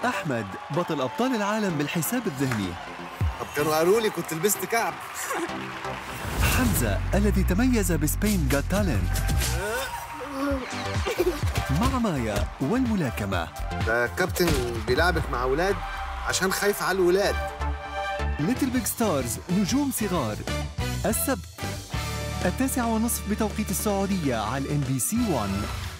أحمد بطل أبطال العالم بالحساب الذهني. طب كانوا قالوا لي كنت لبست كعب. حمزة الذي تميز بسبين جات تالنت. مع مايا والملاكمة. ده كابتن بيلعبك مع أولاد عشان خايف على الولاد. ليتل بيج ستارز نجوم صغار. السبت 9:30 بتوقيت السعودية على NBC1.